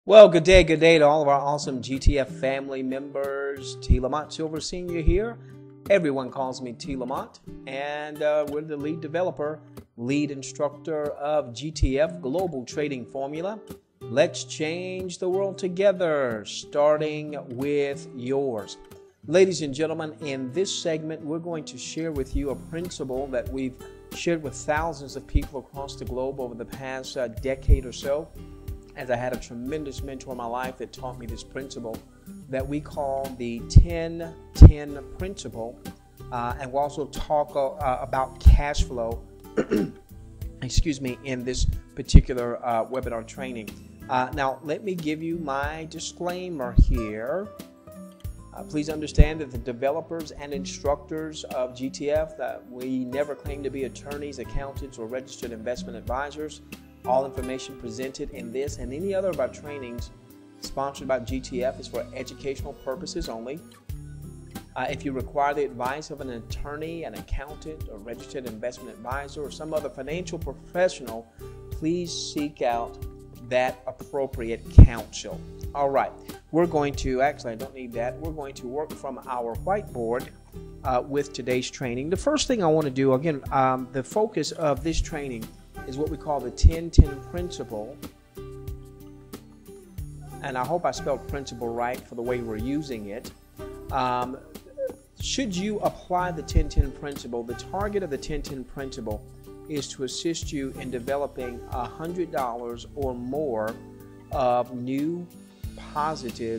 Well, good day to all of our awesome GTF family members. T. Lamont Silver Sr. here. Everyone calls me T. Lamont, and we're the lead developer, lead instructor of GTF Global Trading Formula. Let's change the world together, starting with yours. Ladies and gentlemen, in this segment, we're going to share with you a principle that we've shared with thousands of people across the globe over the past decade or so, as I had a tremendous mentor in my life that taught me this principle that we call the 10-10 principle. And we'll also talk about cash flow, in this particular webinar training. Now, let me give you my disclaimer here. Please understand that the developers and instructors of GTF, that we never claim to be attorneys, accountants, or registered investment advisors. All information presented in this and any other of our trainings sponsored by GTF is for educational purposes only. If you require the advice of an attorney, an accountant, a registered investment advisor, or some other financial professional, please seek out that appropriate counsel. All right, we're going to, actually I don't need that, we're going to work from our whiteboard with today's training. The first thing I want to do, again, the focus of this training is what we call the 10-10 principle. And I hope I spelled principle right for the way we're using it. Should you apply the 10-10 principle, the target of the 10-10 principle is to assist you in developing $100 or more of new positive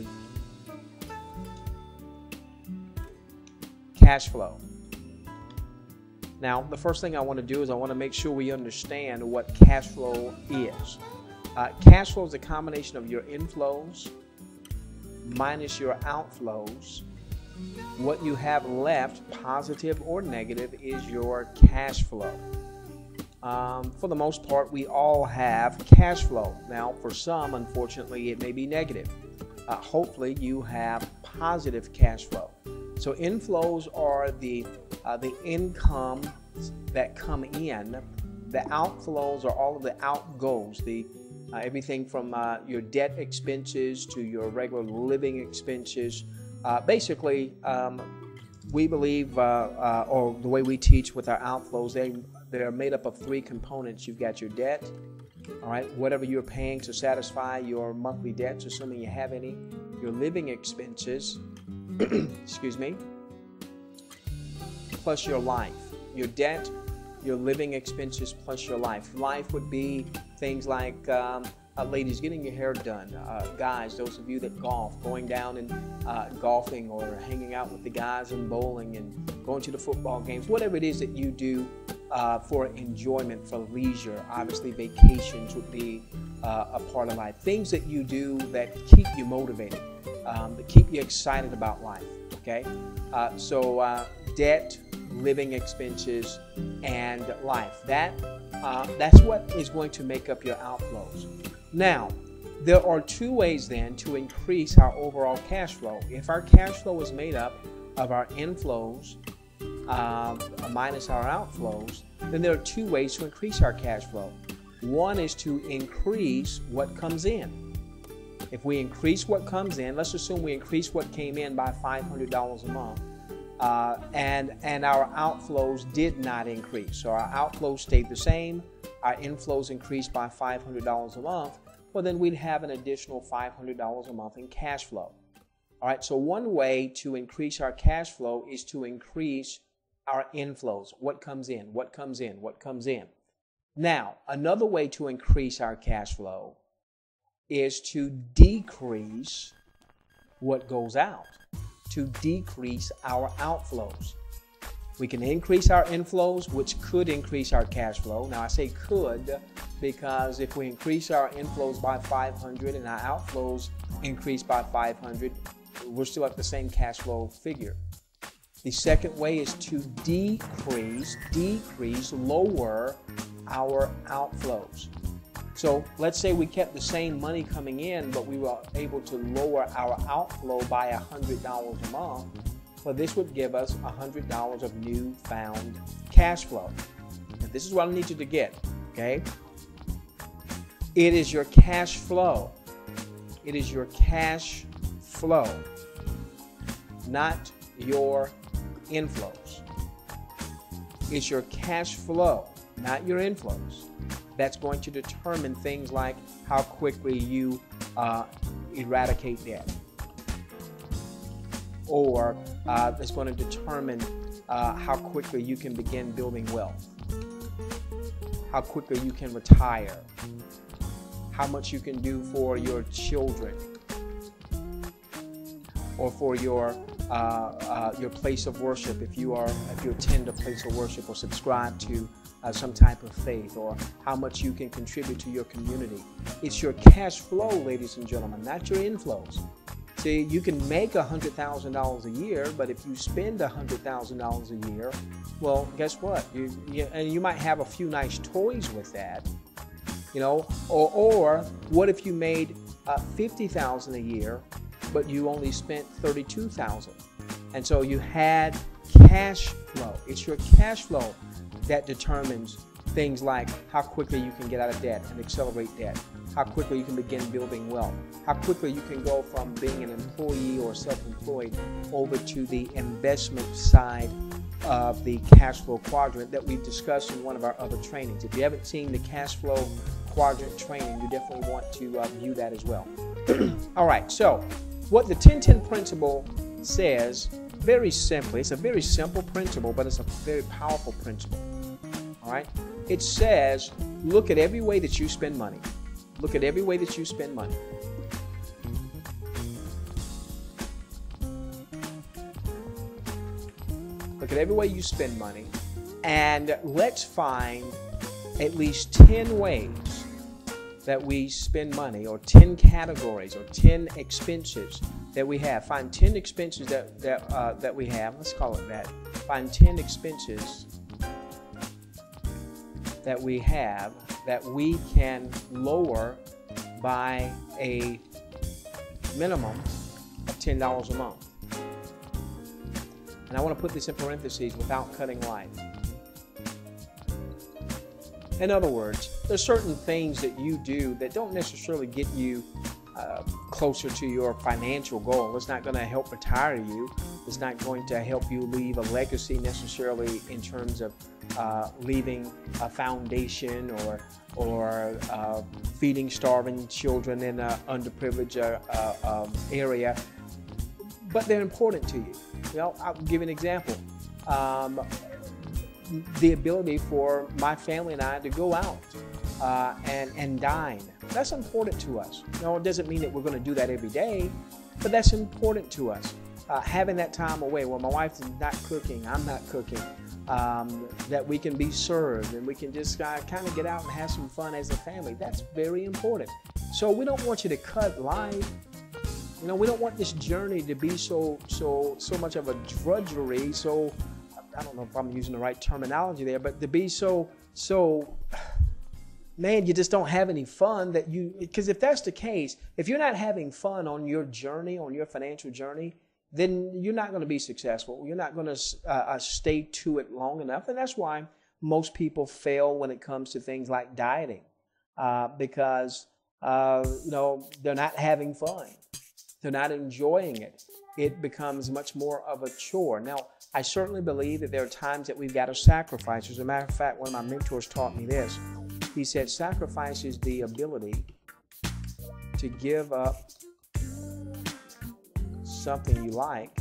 cash flow. Now, the first thing I want to do is I want to make sure we understand what cash flow is. Cash flow is a combination of your inflows minus your outflows. What you have left, positive or negative, is your cash flow. For the most part, we all have cash flow. Now, for some, unfortunately, it may be negative. Hopefully, you have positive cash flow. So inflows are the income that come in. The outflows are all of the outgoes, everything from your debt expenses to your regular living expenses. Basically, we believe, or the way we teach with our outflows, they're made up of three components. You've got your debt, all right, whatever you're paying to satisfy your monthly debts, assuming you have any, your living expenses, excuse me, plus your life. Your debt, your living expenses, plus your life. Life would be things like ladies getting your hair done, guys, those of you that golf, going down and golfing or hanging out with the guys and bowling and going to the football games, whatever it is that you do for enjoyment, for leisure. Obviously, vacations would be a part of life. Things that you do that keep you motivated, that keep you excited about life, okay? So debt, living expenses, and life. That's what is going to make up your outflows. Now, there are two ways then to increase our overall cash flow. If our cash flow is made up of our inflows minus our outflows, then there are two ways to increase our cash flow. One is to increase what comes in. If we increase what comes in, let's assume we increase what came in by $500 a month, and our outflows did not increase. So our outflows stayed the same, our inflows increased by $500 a month, well then we'd have an additional $500 a month in cash flow. All right, so one way to increase our cash flow is to increase our inflows. What comes in, what comes in, what comes in. Now, another way to increase our cash flow is to decrease what goes out, to decrease our outflows. We can increase our inflows, which could increase our cash flow. Now, I say could because if we increase our inflows by 500 and our outflows increase by 500, we're still at the same cash flow figure. The second way is to decrease, lower our outflows. So let's say we kept the same money coming in, but we were able to lower our outflow by $100 a month. Well, this would give us $100 of newfound cash flow. And this is what I need you to get, okay? It is your cash flow. It is your cash flow, not your inflows. It's your cash flow, not your inflows, that's going to determine things like how quickly you eradicate debt, or it's going to determine how quickly you can begin building wealth, how quickly you can retire, how much you can do for your children, or for your place of worship, if you attend a place of worship or subscribe to some type of faith, or how much you can contribute to your community. It's your cash flow, ladies and gentlemen, not your inflows. See, you can make $100,000 a year, but if you spend $100,000 a year, well, guess what? And you might have a few nice toys with that, you know. Or what if you made $50,000 a year, but you only spent $32,000, and so you had cash flow. It's your cash flow that determines things like how quickly you can get out of debt and accelerate debt, how quickly you can begin building wealth, how quickly you can go from being an employee or self-employed over to the investment side of the cash flow quadrant that we've discussed in one of our other trainings. If you haven't seen the cash flow quadrant training, you definitely want to view that as well. All right, so what the 10-10 principle says, very simply, it's a very simple principle, but it's a very powerful principle. All right, it says, look at every way that you spend money. Look at every way that you spend money. Look at every way you spend money, and let's find at least 10 ways that we spend money, or 10 categories, or 10 expenses that we have. Find 10 expenses that we have. Let's call it that. Find 10 expenses that we have that we can lower by a minimum of $10 a month. And I want to put this in parentheses, without cutting life. In other words, there's certain things that you do that don't necessarily get you closer to your financial goal. It's not going to help retire you. It's not going to help you leave a legacy necessarily in terms of leaving a foundation or feeding starving children in an underprivileged area. But they're important to you. You know, I'll give you an example. The ability for my family and I to go out and dine. That's important to us. You know, it doesn't mean that we're going to do that every day, but that's important to us. Having that time away where my wife is not cooking, I'm not cooking, that we can be served and we can just kind of get out and have some fun as a family. That's very important. So we don't want you to cut life. You know, we don't want this journey to be so much of a drudgery. So I don't know if I'm using the right terminology there, but to be so man, you just don't have any fun that you, because if that's the case, if you're not having fun on your journey, on your financial journey, then you're not going to be successful. You're not going to stay to it long enough. And that's why most people fail when it comes to things like dieting, because you know, they're not having fun. They're not enjoying it. It becomes much more of a chore. Now, I certainly believe that there are times that we've got to sacrifice. As a matter of fact, one of my mentors taught me this. He said, sacrifice is the ability to give up something you like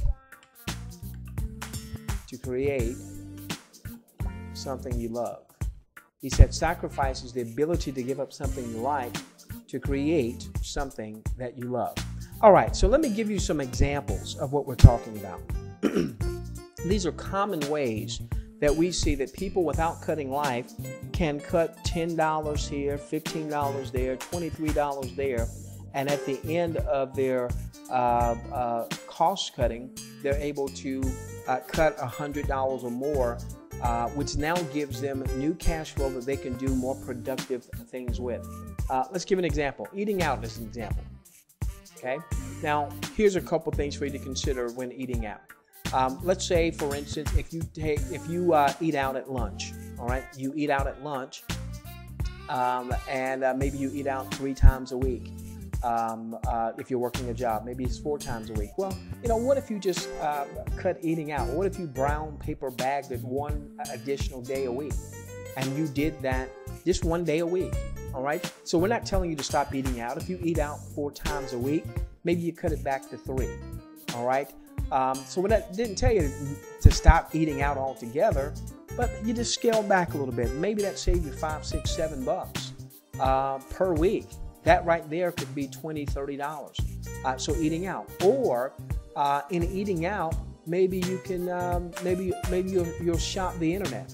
to create something you love. He said, sacrifice is the ability to give up something you like to create something that you love. All right, so let me give you some examples of what we're talking about. These are common ways that we see that people without cutting life can cut $10 here, $15 there, $23 there, and at the end of their cost cutting, they're able to cut $100 or more, which now gives them new cash flow that they can do more productive things with. Let's give an example. Eating out is an example. Okay. Now, here's a couple things for you to consider when eating out. Let's say, for instance, if you eat out at lunch, all right, you eat out at lunch, and maybe you eat out 3 times a week. If you're working a job, maybe it's 4 times a week. Well, you know, what if you just cut eating out? What if you brown paper bagged it 1 additional day a week? And you did that just 1 day a week, all right? So we're not telling you to stop eating out. If you eat out 4 times a week, maybe you cut it back to 3, all right? So we didn't tell you to stop eating out altogether, but you just scale back a little bit. Maybe that saved you $5, $6, $7 per week. That right there could be $20, $30. So eating out, or in eating out, maybe you can maybe you'll shop the internet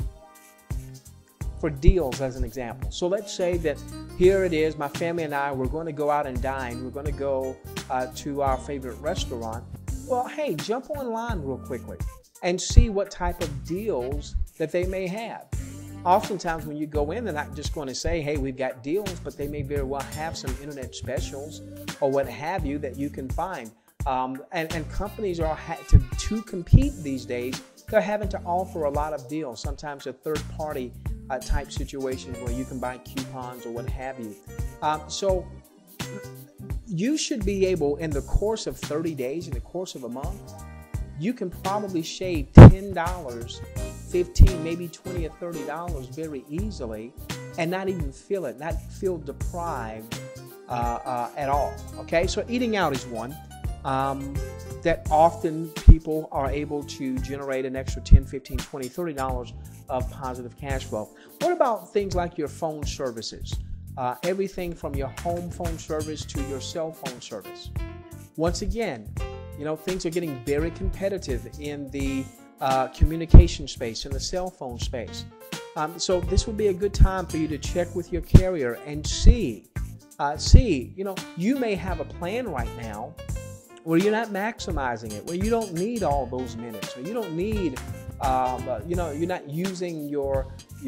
for deals, as an example. So let's say that here it is, my family and I, we're going to go out and dine. We're going to go to our favorite restaurant. Well, hey, jump online real quickly and see what type of deals that they may have. Oftentimes when you go in, they're not just going to say, hey, we've got deals, but they may very well have some internet specials or what have you that you can find. And companies are to compete these days, they're having to offer a lot of deals, sometimes a third-party type situation where you can buy coupons or what have you. So you should be able, in the course of 30 days, in the course of a month, you can probably shave $10, $15, maybe $20 or $30 very easily and not even feel it, not feel deprived at all. Okay, so eating out is one that often people are able to generate an extra $10, $15, $20, $30 of positive cash flow. What about things like your phone services? Everything from your home phone service to your cell phone service. Once again, you know, things are getting very competitive in the communication space, in the cell phone space. So this would be a good time for you to check with your carrier and see, you know, you may have a plan right now where you're not maximizing it, where you don't need all those minutes, or you don't need, you know, you're not using your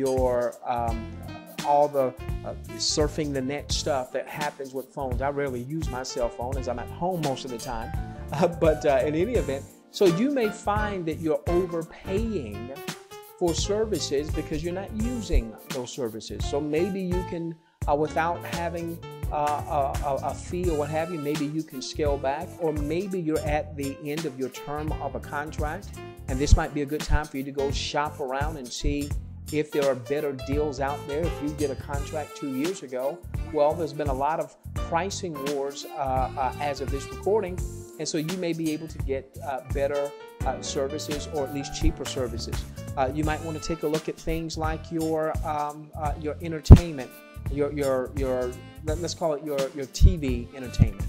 all the surfing the net stuff that happens with phones. I rarely use my cell phone as I'm at home most of the time. But in any event, so you may find that you're overpaying for services because you're not using those services. So maybe you can, without having a fee or what have you, maybe you can scale back, or maybe you're at the end of your term of a contract, and this might be a good time for you to go shop around and see if there are better deals out there. If you did a contract 2 years ago, well, there's been a lot of pricing wars as of this recording, and so you may be able to get better services, or at least cheaper services. You might want to take a look at things like your entertainment, your let's call it your TV entertainment.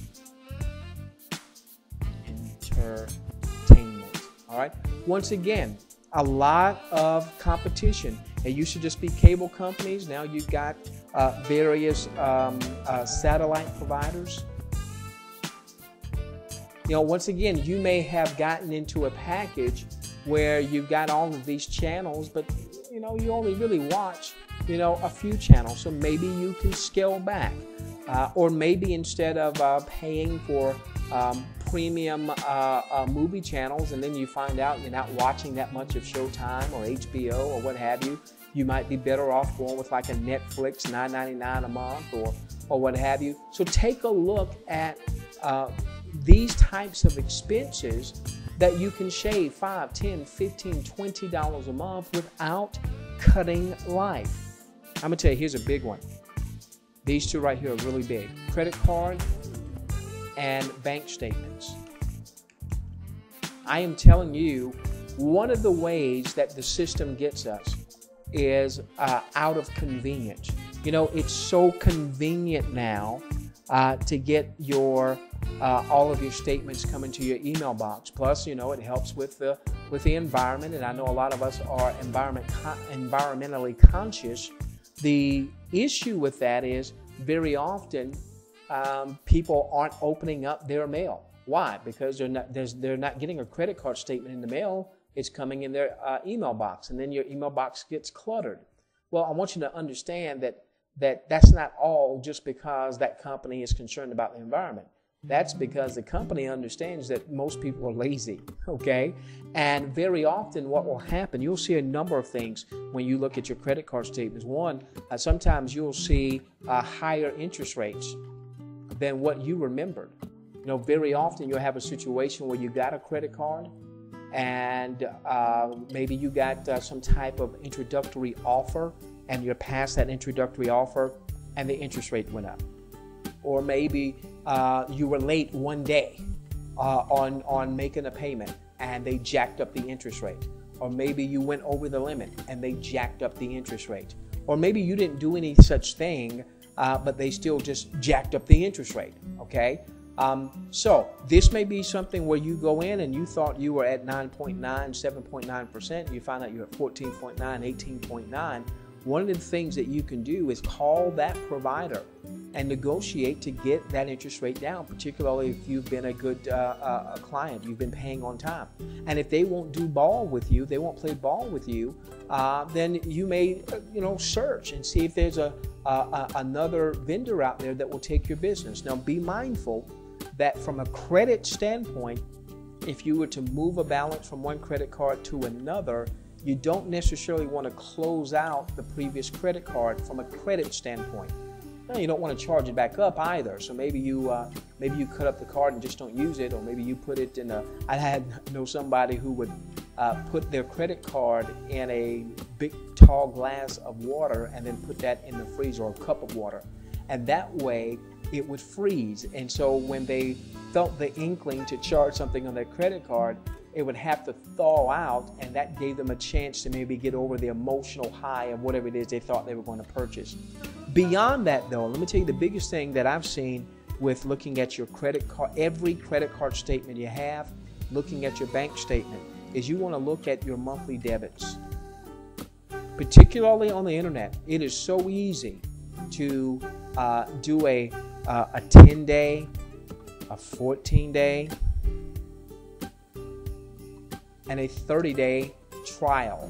All right. Once again, a lot of competition. It used to just be cable companies. Now you've got various satellite providers. You know, once again, you may have gotten into a package where you've got all of these channels, but you know, you only really watch, you know, a few channels. So maybe you can scale back, or maybe instead of paying for premium movie channels, and then you find out you're not watching that much of Showtime or HBO or what have you, you might be better off going with like a Netflix, $9.99 a month, or what have you. So take a look at these types of expenses that you can shave $5, $10, $15, $20 a month without cutting life. I'm gonna tell you, here's a big one. These two right here are really big. Credit card and bank statements. I am telling you, one of the ways that the system gets us is out of convenience. You know, it's so convenient now to get your all of your statements coming to your email box. Plus, you know, it helps with the environment, and I know a lot of us are environmentally conscious. The issue with that is very often people aren't opening up their mail. Why? Because they're not getting a credit card statement in the mail. It's coming in their email box, and then your email box gets cluttered. Well, I want you to understand that's not all just because that company is concerned about the environment. That's because the company understands that most people are lazy, okay? And very often what will happen, you'll see a number of things when you look at your credit card statements. One, sometimes you'll see higher interest rates. than what you remembered. You know, very often you'll have a situation where you got a credit card and maybe you got some type of introductory offer and you're past that introductory offer and the interest rate went up. Or maybe you were late one day on making a payment and they jacked up the interest rate. Or maybe you went over the limit and they jacked up the interest rate. Or maybe you didn't do any such thing, but they still just jacked up the interest rate, okay? So this may be something where you go in and you thought you were at 9.9, 7.9%, you find out you're at 14.9, 18.9. One of the things that you can do is call that provider and negotiate to get that interest rate down, particularly if you've been a good client, you've been paying on time. And if they won't do ball with you, they won't play ball with you, then you may search and see if there's another vendor out there that will take your business. Now be mindful that from a credit standpoint, if you were to move a balance from one credit card to another, you don't necessarily want to close out the previous credit card from a credit standpoint. Now, you don't want to charge it back up either. So maybe you cut up the card and just don't use it, or maybe you put it in I know somebody who would put their credit card in a big tall glass of water and then put that in the freezer, or a cup of water, and that way it would freeze. And so when they felt the inkling to charge something on their credit card, it would have to thaw out, and that gave them a chance to maybe get over the emotional high of whatever it is they thought they were going to purchase. Beyond that, though, let me tell you the biggest thing that I've seen with looking at your credit card, every credit card statement you have, looking at your bank statement, is you want to look at your monthly debits. Particularly on the internet, it is so easy to do a 10-day, a 14-day, and a 30-day trial.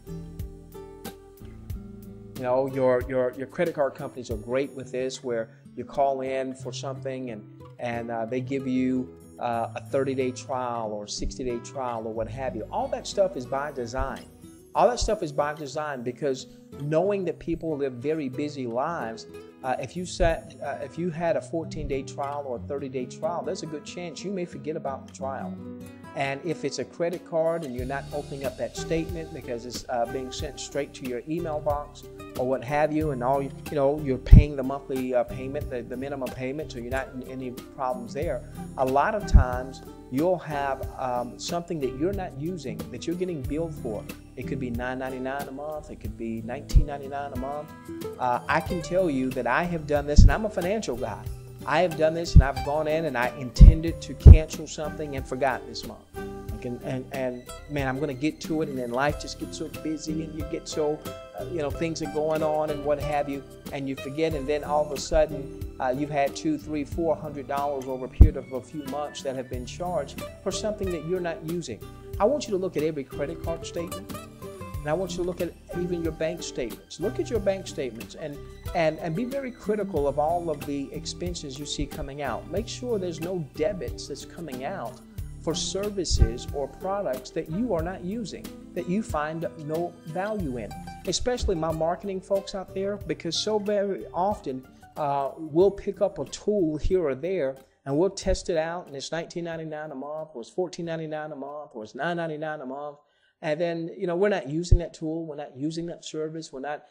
You know, your credit card companies are great with this, where you call in for something and they give you a 30-day trial or a 60-day trial or what have you. All that stuff is by design. All that stuff is by design, because knowing that people live very busy lives, if you had a 14-day trial or a 30-day trial, there's a good chance you may forget about the trial. And if it's a credit card and you're not opening up that statement because it's being sent straight to your email box or what have you, and you're paying the monthly payment, the minimum payment, so you're not in any problems there. A lot of times you'll have something that you're not using that you're getting billed for. It could be $9.99 a month. It could be $19.99 a month. I can tell you that I have done this, and I'm a financial guy. I have done this, and I've gone in and I intended to cancel something and forgot this month. And man, I'm going to get to it, and then life just gets so busy, and you get so, things are going on and what have you, and you forget, and then all of a sudden you've had $200, $300, $400 over a period of a few months that have been charged for something that you're not using. I want you to look at every credit card statement, and I want you to look at even your bank statements. Look at your bank statements and be very critical of all of the expenses you see coming out. Make sure there's no debits that's coming out for services or products that you are not using, that you find no value in. Especially my marketing folks out there, because so very often we'll pick up a tool here or there and we'll test it out, and it's $19.99 a month, or it's $14.99 a month, or it's $9.99 a month. And then, we're not using that tool, we're not using that service, we're not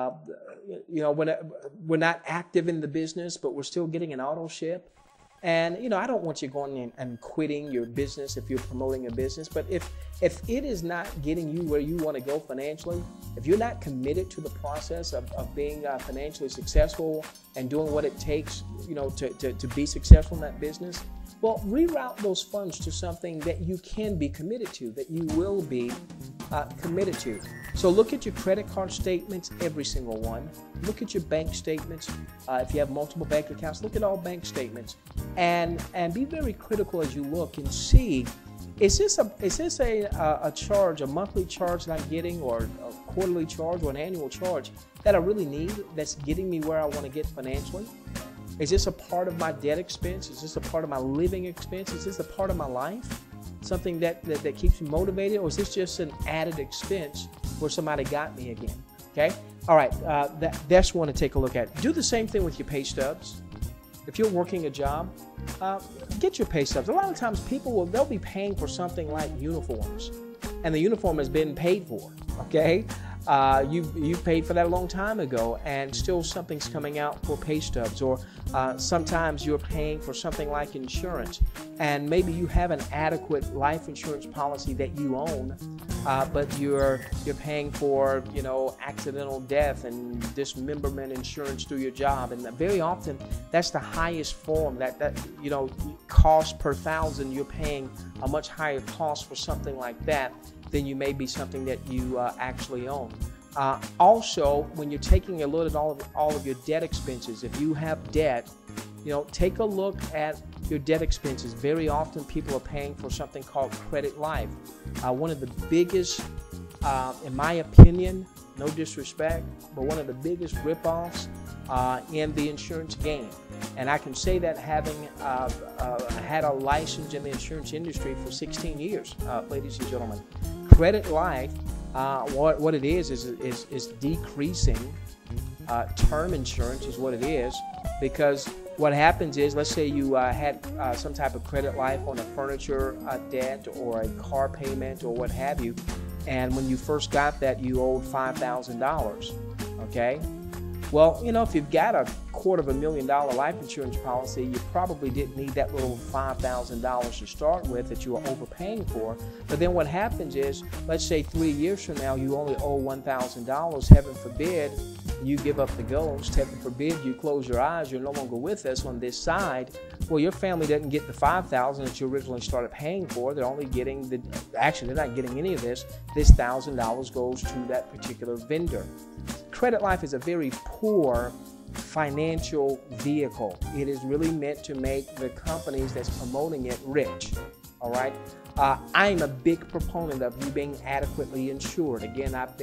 active in the business, but we're still getting an auto ship. And, I don't want you going in and quitting your business if you're promoting a business. But if it is not getting you where you want to go financially, if you're not committed to the process of being financially successful and doing what it takes, to be successful in that business, well, reroute those funds to something that you can be committed to, that you will be committed to. So look at your credit card statements, every single one. Look at your bank statements. If you have multiple bank accounts, look at all bank statements, and be very critical as you look and see, is this a charge, a monthly charge that I'm getting, or a quarterly charge, or an annual charge that I really need, that's getting me where I want to get financially? Is this a part of my debt expense? Is this a part of my living expense? Is this a part of my life? Something that keeps me motivated? Or is this just an added expense where somebody got me again? Okay? All right, that's one to take a look at. Do the same thing with your pay stubs. if you're working a job, get your pay stubs. A lot of times they'll be paying for something like uniforms, and the uniform has been paid for, okay? You've paid for that a long time ago, and still something's coming out for pay stubs. Or sometimes you're paying for something like insurance, and maybe you have an adequate life insurance policy that you own, but you're paying for, you know, accidental death and dismemberment insurance through your job. And very often that's the highest form, that you know, cost per thousand. You're paying a much higher cost for something like that than you may be something that you actually own. Also, when you're taking a look at all of your debt expenses, if you have debt, you know, take a look at your debt expenses. Very often people are paying for something called credit life. One of the biggest, in my opinion, no disrespect, but one of the biggest ripoffs in the insurance game. And I can say that having had a license in the insurance industry for 16 years, ladies and gentlemen. Credit life, what it is decreasing term insurance is what it is, because what happens is, let's say you had some type of credit life on a furniture debt or a car payment or what have you, and when you first got that, you owed $5,000, okay? Well, you know, if you've got a $250,000 life insurance policy, you probably didn't need that little $5,000 to start with that you were overpaying for. But then what happens is, let's say 3 years from now, you only owe $1,000. Heaven forbid you give up the ghost. Heaven forbid you close your eyes. You're no longer with us on this side. Well, your family doesn't get the $5,000 that you originally started paying for. They're only getting they're not getting any of this. This $1,000 goes to that particular vendor. Credit life is a very poor financial vehicle. It is really meant to make the companies that's promoting it rich. All right. I'm a big proponent of you being adequately insured. Again, I've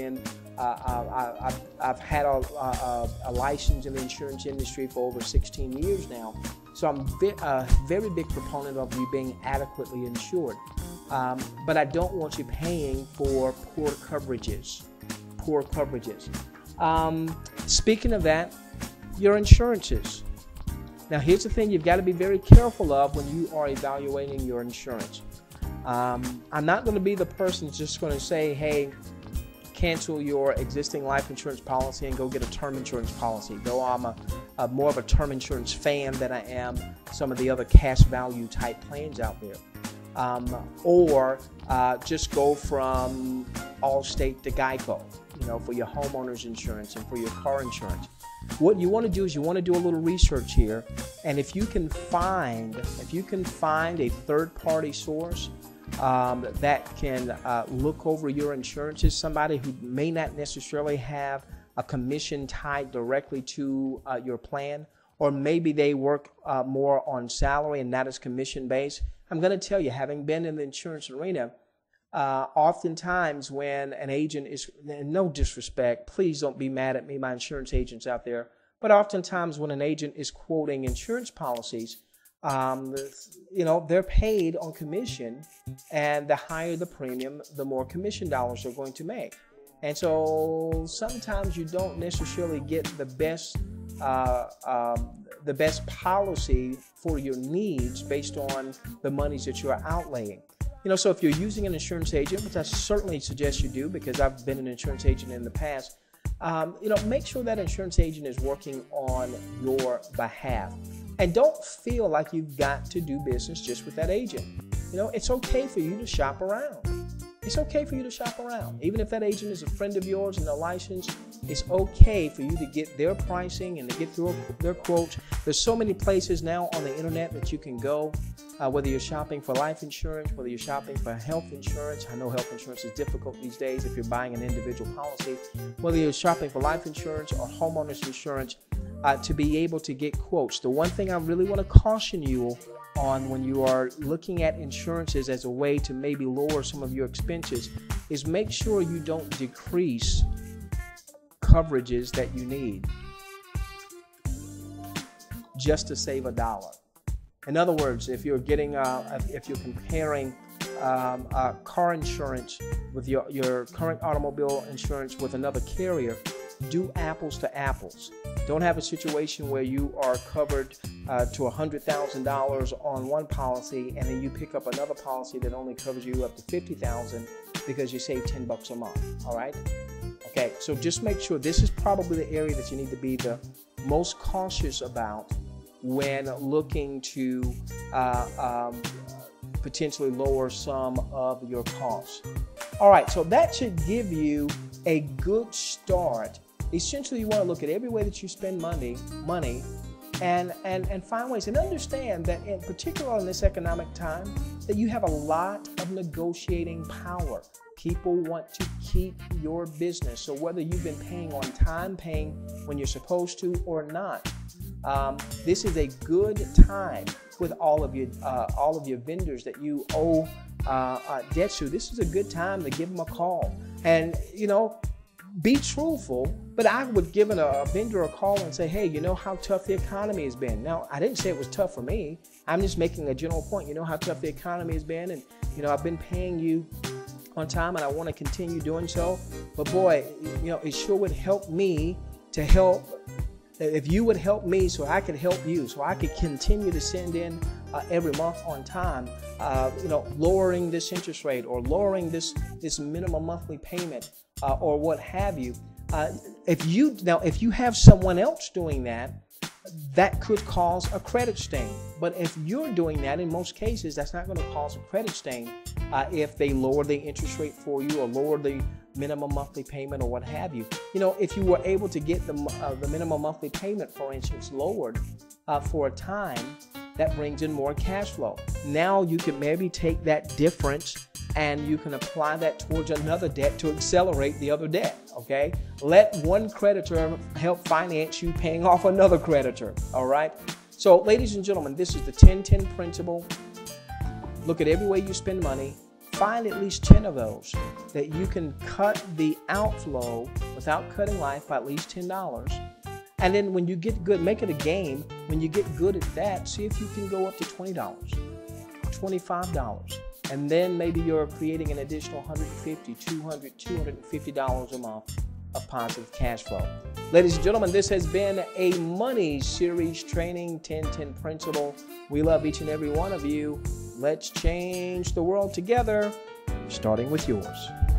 had a license in the insurance industry for over 16 years now. So I'm a very big proponent of you being adequately insured. But I don't want you paying for poor coverages. Poor coverages. Speaking of that, your insurances. Now, here's the thing you've got to be very careful of when you are evaluating your insurance. I'm not going to be the person that's just going to say, hey, cancel your existing life insurance policy and go get a term insurance policy, though I'm more of a term insurance fan than I am some of the other cash value type plans out there. Or just go from Allstate to Geico, you know, for your homeowner's insurance and for your car insurance. What you want to do is you want to do a little research here, and if you can find a third-party source that can look over your insurances, somebody who may not necessarily have a commission tied directly to your plan, or maybe they work more on salary and not as commission-based. I'm going to tell you, having been in the insurance arena, oftentimes when an agent is, and no disrespect, please don't be mad at me, my insurance agents out there, but oftentimes when an agent is quoting insurance policies, you know, they're paid on commission, and the higher the premium, the more commission dollars they're going to make. And so sometimes you don't necessarily get the best policy for your needs based on the monies that you are outlaying. You know, so if you're using an insurance agent, which I certainly suggest you do because I've been an insurance agent in the past, you know, make sure that insurance agent is working on your behalf. And don't feel like you've got to do business just with that agent. You know, it's okay for you to shop around. It's okay for you to shop around. Even if that agent is a friend of yours and they're licensed, it's okay for you to get their pricing and to get through their quotes. There's so many places now on the internet that you can go, whether you're shopping for life insurance, whether you're shopping for health insurance. I know health insurance is difficult these days if you're buying an individual policy. Whether you're shopping for life insurance or homeowners insurance, to be able to get quotes. The one thing I really want to caution you on when you are looking at insurances as a way to maybe lower some of your expenses is make sure you don't decrease coverages that you need just to save a dollar. In other words, if you're getting, if you're comparing car insurance with your current automobile insurance with another carrier, do apples to apples. Don't have a situation where you are covered to $100,000 on one policy, and then you pick up another policy that only covers you up to $50,000 because you save $10 a month. All right. Okay. So just make sure this is probably the area that you need to be the most cautious about when looking to potentially lower some of your costs. All right, so that should give you a good start. Essentially, you want to look at every way that you spend money and find ways, and understand that in particular in this economic time that you have a lot of negotiating power. People want to keep your business. So whether you've been paying on time, paying when you're supposed to or not, this is a good time with all of your vendors that you owe debt to. This is a good time to give them a call and, be truthful. But I would give a vendor a call and say, hey, you know how tough the economy has been. Now, I didn't say it was tough for me. I'm just making a general point. You know how tough the economy has been, and I've been paying you on time, and I want to continue doing so. But boy, it sure would help me to help. If you would help me so I could help you, so I could continue to send in every month on time, lowering this interest rate or lowering this minimum monthly payment or what have you. If you have someone else doing that, that could cause a credit stain. But if you're doing that, in most cases, that's not going to cause a credit stain if they lower the interest rate for you or lower the minimum monthly payment or what have you. If you were able to get the minimum monthly payment, for instance, lowered for a time, that brings in more cash flow. Now you can maybe take that difference and you can apply that towards another debt to accelerate the other debt, okay? Let one creditor help finance you paying off another creditor, all right? So, ladies and gentlemen, this is the 10-10 principle. Look at every way you spend money. Find at least 10 of those that you can cut the outflow without cutting life by at least $10. And then when you get good, make it a game. When you get good at that, see if you can go up to $20, $25. And then maybe you're creating an additional $150, $200, $250 a month of positive cash flow. Ladies and gentlemen, this has been a Money Series Training 10-10 Principle. We love each and every one of you. Let's change the world together, starting with yours.